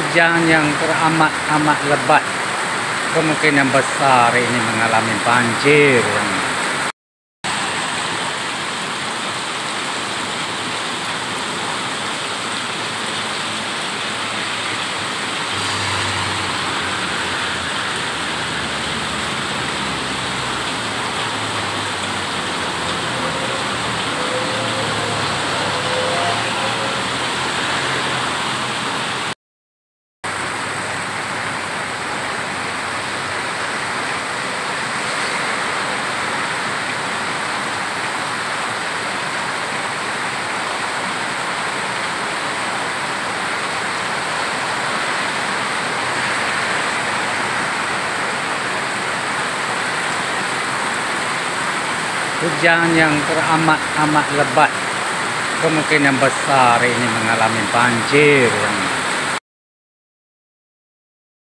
Hujan yang teramat-amat lebat, kemungkinan besar ini mengalami banjir yang teramat-amat lebat, kemungkinan besar ini mengalami banjir yang